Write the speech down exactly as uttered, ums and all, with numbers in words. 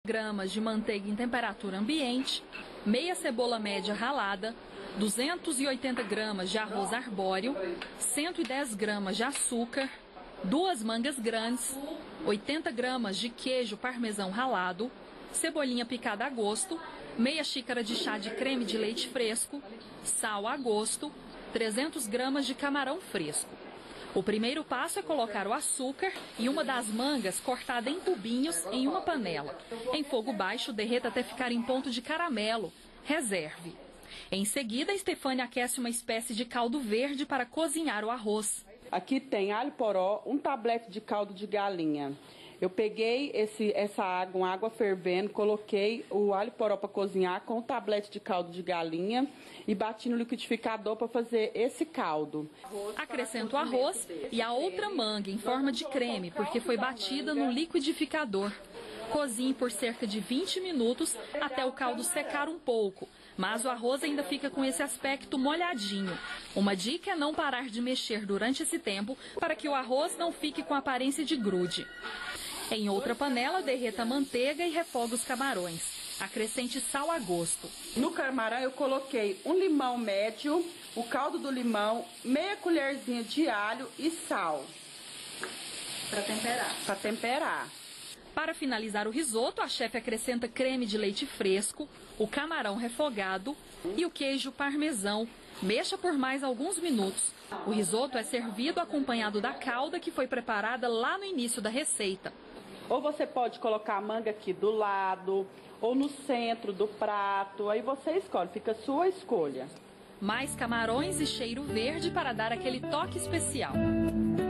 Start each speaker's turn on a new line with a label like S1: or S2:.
S1: gramas de manteiga em temperatura ambiente, meia cebola média ralada, duzentos e oitenta gramas de arroz arbóreo, cento e dez gramas de açúcar, duas mangas grandes, oitenta gramas de queijo parmesão ralado, cebolinha picada a gosto, meia xícara de chá de creme de leite fresco, sal a gosto, trezentas gramas de camarão fresco. O primeiro passo é colocar o açúcar e uma das mangas cortada em cubinhos em uma panela. Em fogo baixo, derreta até ficar em ponto de caramelo. Reserve. Em seguida, Estefânia aquece uma espécie de caldo verde para cozinhar o arroz.
S2: Aqui tem alho poró, um tablete de caldo de galinha. Eu peguei esse, essa água, uma água fervendo, coloquei o alho poró para cozinhar com o tablete de caldo de galinha e bati no liquidificador para fazer esse caldo.
S1: Acrescento o arroz e a outra manga em forma de creme, porque foi batida no liquidificador. Cozinhe por cerca de vinte minutos até o caldo secar um pouco, mas o arroz ainda fica com esse aspecto molhadinho. Uma dica é não parar de mexer durante esse tempo para que o arroz não fique com aparência de grude. Em outra panela, derreta a manteiga e refoga os camarões. Acrescente sal a gosto.
S2: No camarão eu coloquei um limão médio, o caldo do limão, meia colherzinha de alho e sal.
S1: Para temperar.
S2: Para temperar.
S1: Para finalizar o risoto, a chefe acrescenta creme de leite fresco, o camarão refogado e o queijo parmesão. Mexa por mais alguns minutos. O risoto é servido acompanhado da calda que foi preparada lá no início da receita.
S2: Ou você pode colocar a manga aqui do lado, ou no centro do prato, aí você escolhe, fica a sua escolha.
S1: Mais camarões e cheiro verde para dar aquele toque especial.